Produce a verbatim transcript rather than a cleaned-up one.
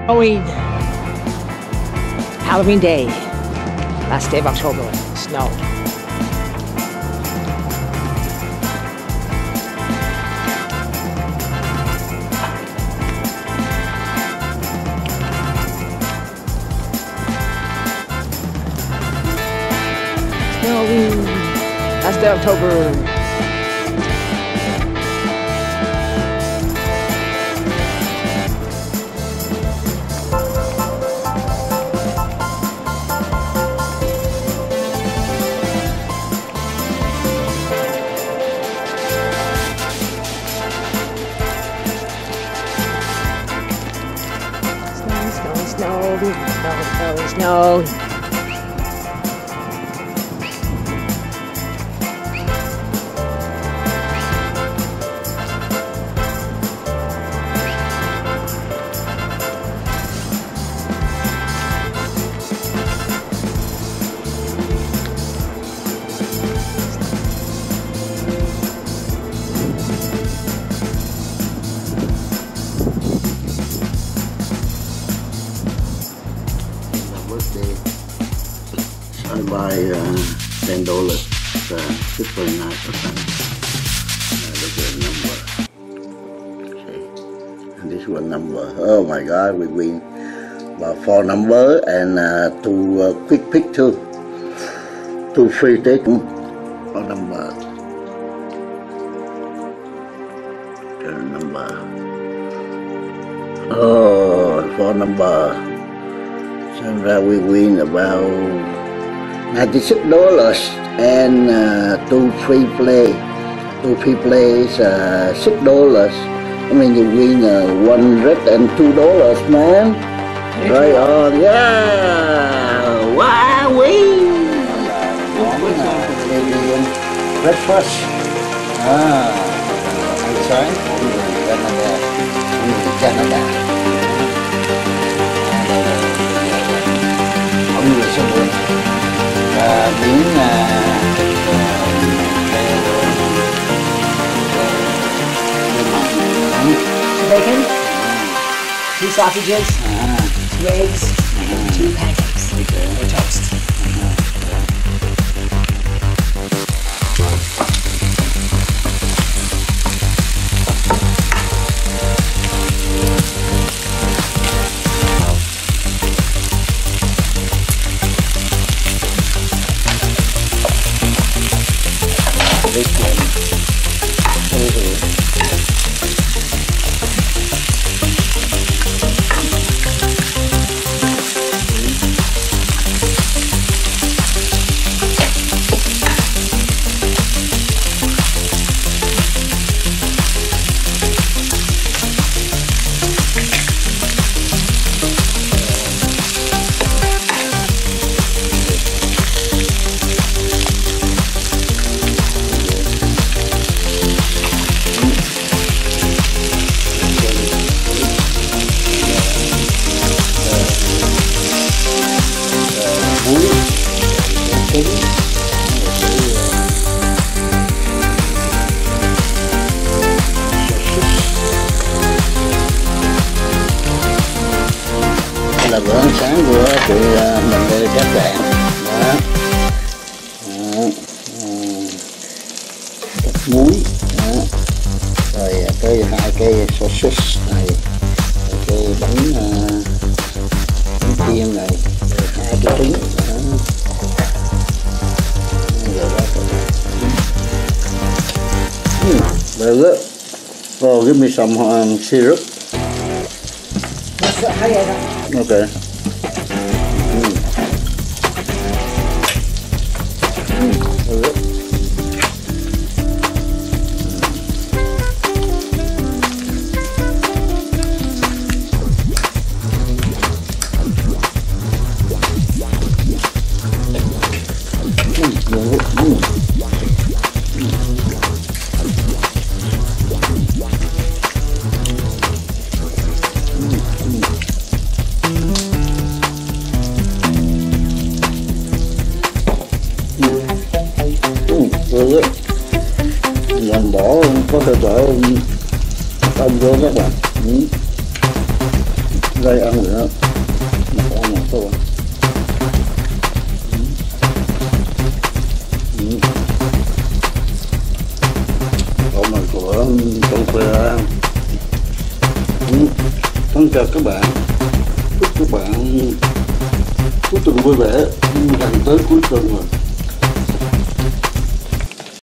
Halloween. Halloween day. Last day of October. Snow. Halloween. Last day of October. Snow, snow, snow, snow. I buy uh, ten dollars. It's uh, super nice of them. Uh, look at the number. Okay. And this one number. Oh my God, we win about four number and uh, two uh, quick pick too. Two free take. Four number. Okay, number. Oh, four number. Sandra, we win about ninety-six dollars and uh, two free play. Two free plays, uh, six dollars. I mean, you win uh, one hundred and two dollars, man. Right on, yeah. Wow, win. Breakfast. Ah, outside. Canada. Canada. Không người sống luôn. Và miếng bacon, two sausages, two eggs, and two pancakes or toast. Là bữa ăn sáng của tụi mình đây các bạn đó. Thịt muối đó. Rồi cái hai cái sausage này, rồi cái bánh uh, bánh chiên này, rồi hai cái trứng đó. Rồi đó. Mm, very good. Oh, give me some um, syrup. Okay. Mm. Mm. Làm bỏ có thể bỏ tôm vô các bạn. Ừ. Đây ăn nữa. Một con một con. Con này của con phê. Xin chào các bạn. Chúc các bạn cuối tuần vui vẻ. Gần tới cuối tuần rồi.